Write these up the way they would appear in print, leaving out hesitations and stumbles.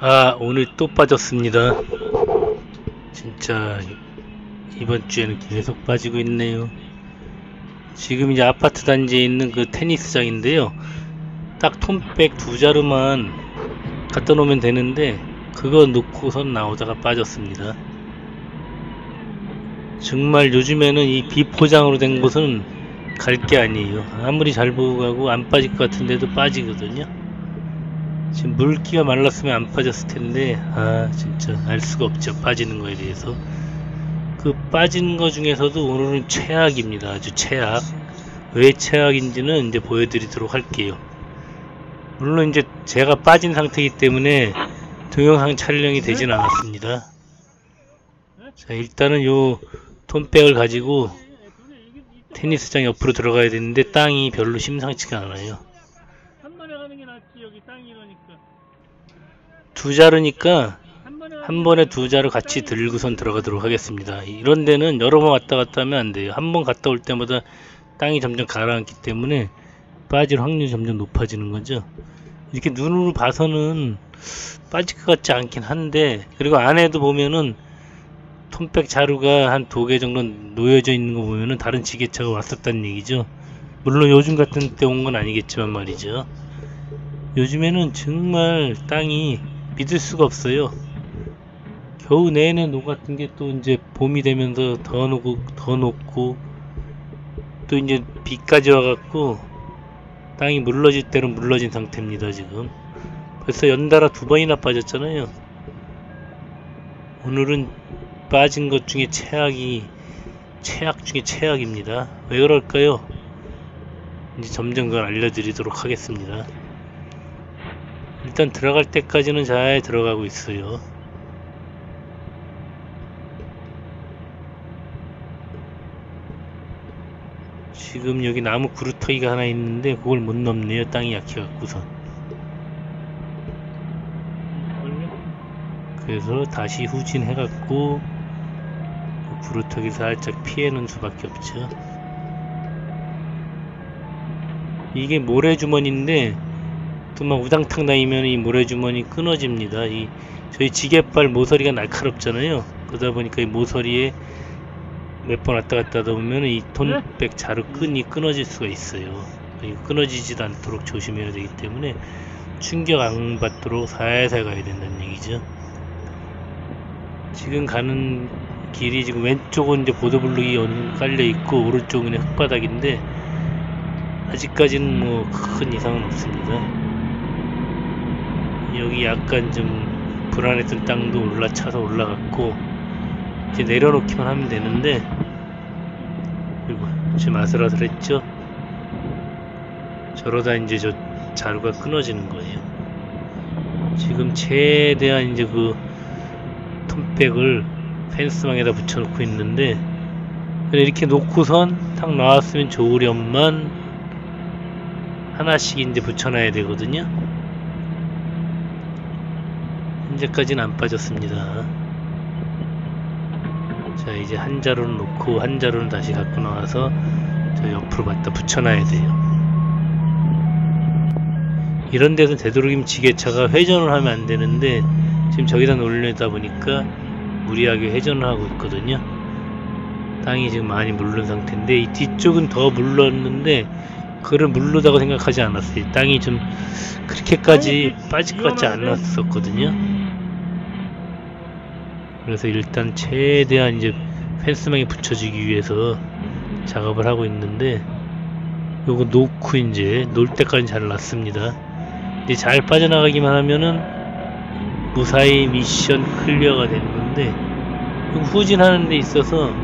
아, 오늘 또 빠졌습니다. 진짜 이번 주에는 계속 빠지고 있네요. 지금 이제 아파트 단지에 있는 그 테니스장인데요. 딱 톰백 두 자루만 갖다 놓으면 되는데 그거 놓고선 나오다가 빠졌습니다. 정말 요즘에는 이 비포장으로 된 곳은 갈 게 아니에요. 아무리 잘 보고 가고 안 빠질 것 같은데도 빠지거든요. 지금 물기가 말랐으면 안 빠졌을 텐데, 아, 진짜 알 수가 없죠. 빠지는 거에 대해서. 그 빠진 거 중에서도 오늘은 최악입니다. 아주 최악. 왜 최악인지는 이제 보여드리도록 할게요. 물론 이제 제가 빠진 상태이기 때문에 동영상 촬영이 되진 않았습니다. 자, 일단은 요 톤백을 가지고 테니스장 옆으로 들어가야 되는데 땅이 별로 심상치가 않아요. 한 번에 가는 게 낫지. 여기 땅이 이러니까. 두 자루니까 한 번에 두 자루 같이 들고선 들어가도록 하겠습니다. 이런 데는 여러 번 왔다 갔다 하면 안 돼요. 한 번 갔다 올 때마다 땅이 점점 가라앉기 때문에 빠질 확률이 점점 높아지는 거죠. 이렇게 눈으로 봐서는 빠질 것 같지 않긴 한데, 그리고 안에도 보면은 톰백 자루가 한 2개 정도 놓여져 있는 거 보면은 다른 지게차가 왔었다는 얘기죠. 물론 요즘 같은 때 온 건 아니겠지만 말이죠. 요즘에는 정말 땅이 믿을 수가 없어요. 겨우 내내 녹았던 게 또 이제 봄이 되면서 더 녹고 또 이제 비까지 와갖고 땅이 물러질 대로 물러진 상태입니다. 지금 벌써 연달아 2번이나 빠졌잖아요. 오늘은 빠진 것 중에 최악 중에 최악입니다. 왜 그럴까요? 이제 점점 그걸 알려드리도록 하겠습니다. 일단 들어갈 때까지는 잘 들어가고 있어요. 지금 여기 나무 구루터기가 하나 있는데 그걸 못 넘네요. 땅이 약해갖고선. 그래서 다시 후진해갖고 구루터기 살짝 피해놓은 수밖에 없죠. 이게 모래주머니인데 또 막 우당탕 다니면 이 모래주머니 끊어집니다. 저희 지게발 모서리가 날카롭잖아요. 그러다 보니까 이 모서리에 몇 번 왔다 갔다 하다 보면 이 톤백 자루 끈이 끊어질 수가 있어요. 끊어지지도 않도록 조심해야 되기 때문에 충격 안 받도록 살살 가야 된다는 얘기죠. 지금 가는 길이 지금 왼쪽은 이제 보도블록이 깔려 있고 오른쪽은 흙바닥인데 아직까지는 뭐 큰 이상은 없습니다. 여기 약간 좀 불안했던 땅도 올라차서 올라갔고 이제 내려놓기만 하면 되는데, 그리고 지금 아슬아슬했죠? 저러다 이제 저 자루가 끊어지는 거예요. 지금 최대한 이제 그 톤백을 펜스망에다 붙여놓고 있는데, 이렇게 놓고선 탁 나왔으면 좋으련만 하나씩 이제 붙여놔야 되거든요. 현재까지는 안 빠졌습니다. 자, 이제 한 자루는 놓고 한 자루는 다시 갖고 나와서 저 옆으로 갖다 붙여놔야 돼요. 이런 데서 되도록이면 지게차가 회전을 하면 안 되는데 지금 저기다 놀려다 보니까 무리하게 회전을 하고 있거든요. 땅이 지금 많이 물른 상태인데 이 뒤쪽은 더 물렀는데 그걸 물르다고 생각하지 않았어요. 땅이 좀 그렇게까지 빠질 것 같지 않았었거든요. 그래서 일단 최대한 이제 펜스망에 붙여주기 위해서 작업을 하고 있는데, 요거 놓고 이제 놀 때까지 잘 놨습니다. 이제 잘 빠져나가기만 하면은 무사히 미션 클리어가 되는 건데, 후진하는 데 있어서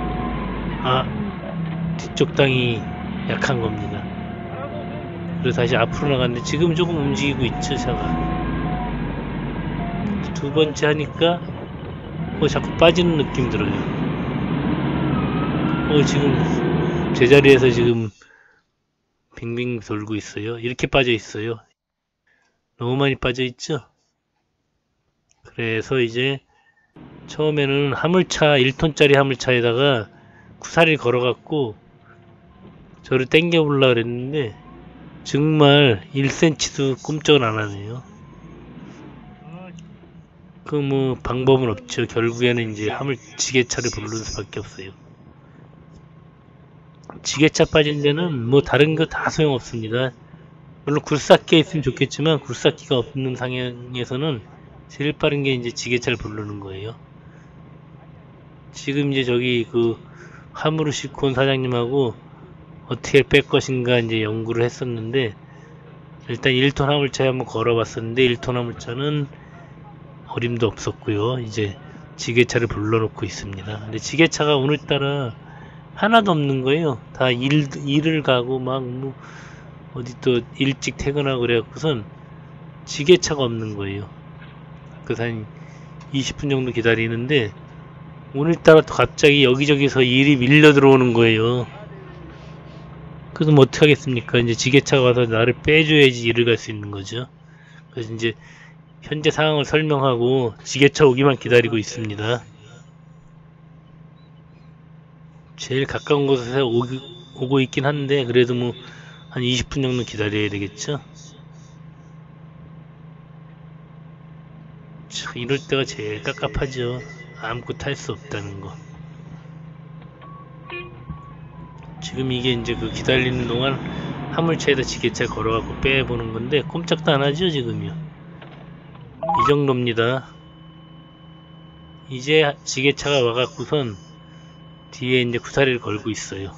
뒤쪽 땅이 약한 겁니다. 그래서 다시 앞으로 나갔는데 지금 조금 움직이고 있죠. 차가 두 번째 하니까 자꾸 빠지는 느낌 들어요. 지금 제자리에서 지금 빙빙 돌고 있어요. 이렇게 빠져 있어요. 너무 많이 빠져 있죠. 그래서 이제 처음에는 화물차 1톤짜리 화물차에다가 구사리를 걸어갖고 저를 땡겨 보려고 그랬는데 정말 1cm도 꼼짝을 안 하네요. 그 뭐 방법은 없죠. 결국에는 이제 지게차를 부르는 수밖에 없어요. 지게차 빠진 데는 뭐 다른 거 다 소용없습니다. 물론 굴삭기가 있으면 좋겠지만 굴삭기가 없는 상황에서는 제일 빠른 게 이제 지게차를 부르는 거예요. 지금 이제 저기 그 화물을 싣고 온 사장님하고 어떻게 뺄 것인가 이제 연구를 했었는데, 일단 1톤 화물차에 한번 걸어봤었는데 1톤 화물차는 어림도 없었고요. 이제 지게차를 불러놓고 있습니다. 근데 지게차가 오늘따라 하나도 없는 거예요. 다 일을 가고 막 뭐 어디 또 일찍 퇴근하고 그래갖고선 지게차가 없는 거예요. 그래서 한 20분 정도 기다리는데 오늘따라 또 갑자기 여기저기서 일이 밀려 들어오는 거예요. 그래서 뭐 어떻게 하겠습니까? 이제 지게차가 와서 나를 빼줘야지 일을 갈 수 있는 거죠. 그래서 이제 현재 상황을 설명하고 지게차 오기만 기다리고 있습니다. 제일 가까운 곳에서 오고 있긴 한데 그래도 뭐 한 20분 정도 기다려야 되겠죠. 참, 이럴 때가 제일 깝깝하죠. 아무것도 할 수 없다는 거. 지금 이게 이제 그 기다리는 동안 화물차에다 지게차 걸어갖고 빼보는 건데 꼼짝도 안 하죠 지금요. 이 정도입니다. 이제 지게차가 와갖고선 뒤에 이제 구사리를 걸고 있어요.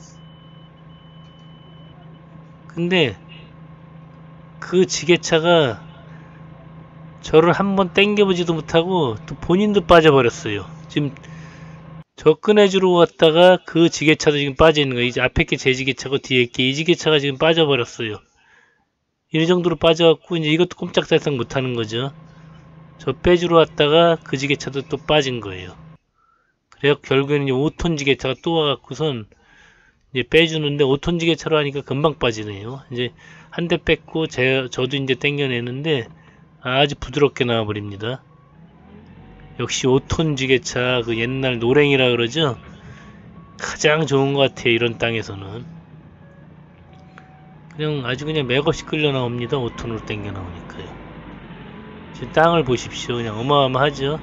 근데 그 지게차가 저를 한번 땡겨보지도 못하고 또 본인도 빠져버렸어요. 지금 저 꺼내주러 왔다가 그 지게차도 지금 빠져있는 거예요. 이제 앞에 게 제 지게차고 뒤에 게 이 지게차가 지금 빠져버렸어요. 이 정도로 빠져갖고 이제 이것도 꼼짝달싹 못하는 거죠. 저 빼주러 왔다가 그 지게차도 또 빠진 거예요. 그래서 결국에는 이제 5톤 지게차가 또 와갖고선 이제 빼주는데 5톤 지게차로 하니까 금방 빠지네요. 이제 한 대 뺐고 저도 이제 당겨내는데 아주 부드럽게 나와버립니다. 역시 5톤 지게차 그 옛날 노랭이라 그러죠. 가장 좋은 것 같아요. 이런 땅에서는 그냥 아주 그냥 맥없이 끌려 나옵니다. 5톤으로 당겨 나오니까요. 지금 땅을 보십시오. 그냥 어마어마하죠.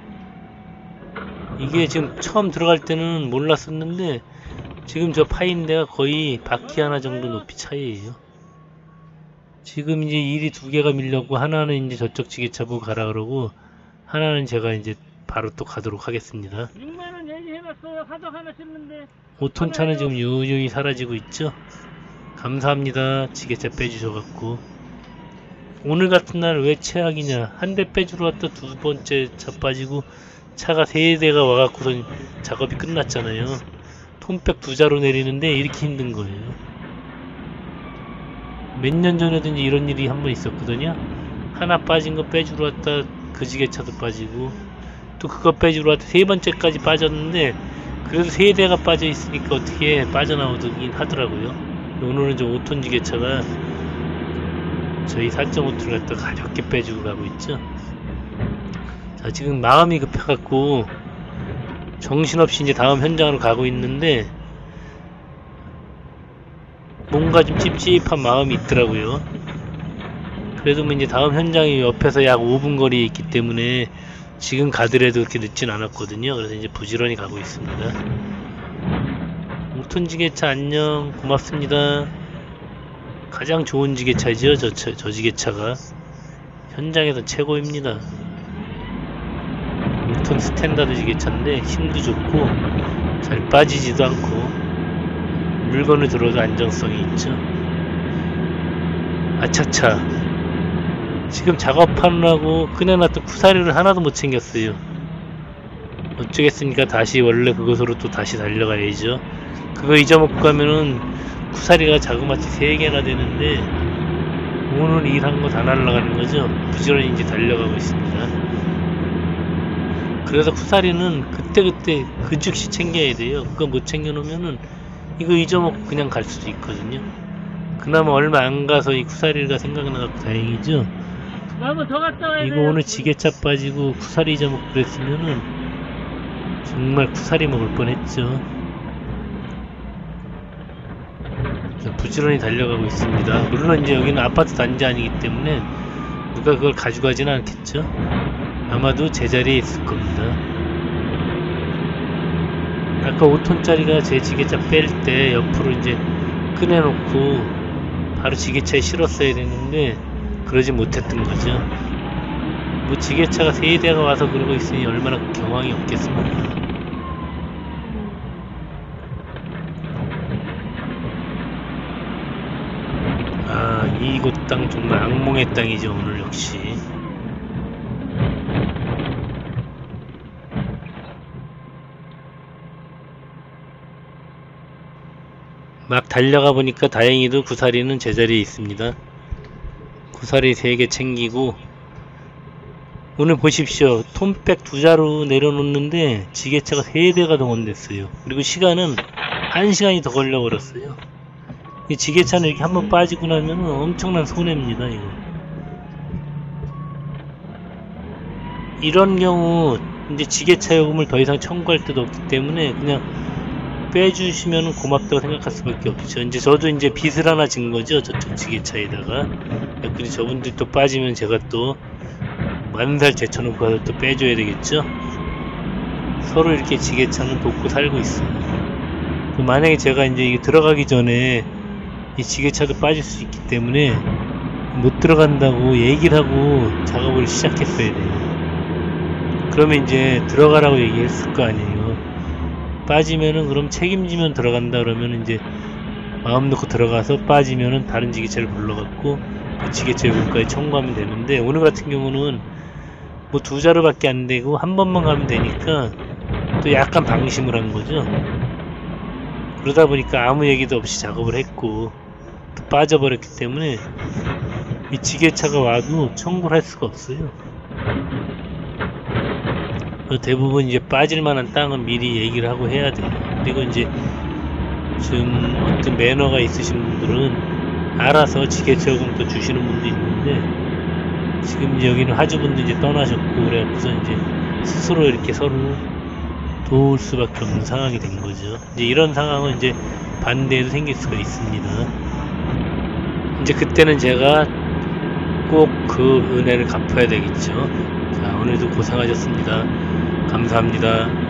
이게 지금 처음 들어갈 때는 몰랐었는데 지금 저 파인데가 거의 바퀴 하나 정도 높이 차이에요. 지금 이제 일이 두 개가 밀려고 하나는 이제 저쪽 지게차 보고 가라 그러고 하나는 제가 이제 바로 또 가도록 하겠습니다. 6만원 얘기해놨어요. 사적 하나 씹는데 5톤 차는 지금 유유히 사라지고 있죠. 감사합니다. 지게차 빼주셔갖고. 오늘 같은 날 왜 최악이냐. 한 대 빼주러 왔다 두 번째 차 빠지고 차가 세 대가 와갖고선 작업이 끝났잖아요. 톤백 두 자로 내리는데 이렇게 힘든 거예요. 몇 년 전에도 이제 이런 일이 한 번 있었거든요. 하나 빠진 거 빼주러 왔다 그 지게차도 빠지고 또 그거 빼주러 왔다 세 번째까지 빠졌는데 그래도 세 대가 빠져 있으니까 어떻게 빠져나오긴 하더라고요. 오늘은 저 5톤 지게차가 저희 4.5톤을 갖다 가볍게 빼주고 가고 있죠. 자, 지금 마음이 급해갖고 정신없이 이제 다음 현장으로 가고 있는데 뭔가 좀 찝찝한 마음이 있더라고요. 그래도 뭐 이제 다음 현장이 옆에서 약 5분 거리에 있기 때문에 지금 가더라도 그렇게 늦진 않았거든요. 그래서 이제 부지런히 가고 있습니다. 5톤 지게차 안녕. 고맙습니다. 가장 좋은 지게차죠. 저 지게차가 현장에서 최고입니다. 5톤 스탠다드 지게차인데 힘도 좋고 잘 빠지지도 않고 물건을 들어도 안정성이 있죠. 아차차, 지금 작업하느라고 꺼내놨던 쿠사리를 하나도 못 챙겼어요. 어쩌겠습니까. 다시 원래 그곳으로 또 다시 달려가야죠. 그거 잊어먹고 가면은 쿠사리가 자그마치 3개나 되는데 오늘 일한 거 다 날라가는 거죠. 부지런히 이제 달려가고 있습니다. 그래서 쿠사리는 그때그때 그 즉시 챙겨야 돼요. 그거 못 챙겨놓으면은 이거 잊어먹고 그냥 갈 수도 있거든요. 그나마 얼마 안 가서 이 쿠사리가 생각나갖고 다행이죠. 한번 더 갔다 와야 이거 돼요. 오늘 지게차 빠지고 쿠사리 잊어먹고 그랬으면은 정말 쿠사리 먹을 뻔했죠. 부지런히 달려가고 있습니다. 물론 이제 여기는 아파트 단지 아니기 때문에 누가 그걸 가져가지는 않겠죠. 아마도 제자리에 있을 겁니다. 아까 5톤짜리가 제 지게차 뺄 때 옆으로 이제 꺼내놓고 바로 지게차에 실었어야 되는데 그러지 못했던 거죠. 뭐 지게차가 3대가 와서 그러고 있으니 얼마나 경황이 없겠습니까. 아, 이곳 땅 정말 악몽의 땅이죠. 오늘 역시 막 달려가 보니까 다행히도 구사리는 제자리에 있습니다. 구사리 3개 챙기고 오늘 보십시오. 톰백 2자루 내려놓는데 지게차가 3대가 동원됐어요. 그리고 시간은 1시간이 더 걸려버렸어요. 이 지게차는 이렇게 한번 빠지고 나면 엄청난 손해입니다. 이런 경우 이제 지게차 요금을 더 이상 청구할 데도 없기 때문에 그냥 빼주시면 고맙다고 생각할 수밖에 없죠. 이제 저도 이제 빚을 하나 진 거죠. 저쪽 지게차에다가. 그리고 저분들 또 빠지면 제가 또 만살 제쳐놓고 가서 또 빼줘야 되겠죠. 서로 이렇게 지게차는 돕고 살고 있어요. 만약에 제가 이제 이게 들어가기 전에 이 지게차도 빠질 수 있기 때문에 못 들어간다고 얘기를 하고 작업을 시작했어야 돼요. 그러면 이제 들어가라고 얘기했을 거 아니에요. 빠지면은 그럼 책임지면 들어간다 그러면 이제 마음 놓고 들어가서 빠지면은 다른 지게차를 불러갖고 그 지게차 요금까지 청구하면 되는데 오늘 같은 경우는 뭐 2자루밖에 안 되고 한 번만 가면 되니까 또 약간 방심을 한 거죠. 그러다 보니까 아무 얘기도 없이 작업을 했고 또 빠져버렸기 때문에 이 지게차가 와도 청구를 할 수가 없어요. 대부분 이제 빠질 만한 땅은 미리 얘기를 하고 해야 돼요. 그리고 이제 좀 어떤 매너가 있으신 분들은 알아서 지게차 요금도 주시는 분도 있는데 지금 여기는 하주분도 이제 떠나셨고 그래갖고서 이제 스스로 이렇게 서로 도울 수밖에 없는 상황이 된 거죠. 이제 이런 상황은 이제 반대에도 생길 수가 있습니다. 이제 그때는 제가 꼭 그 은혜를 갚아야 되겠죠. 자, 오늘도 고생하셨습니다. 감사합니다.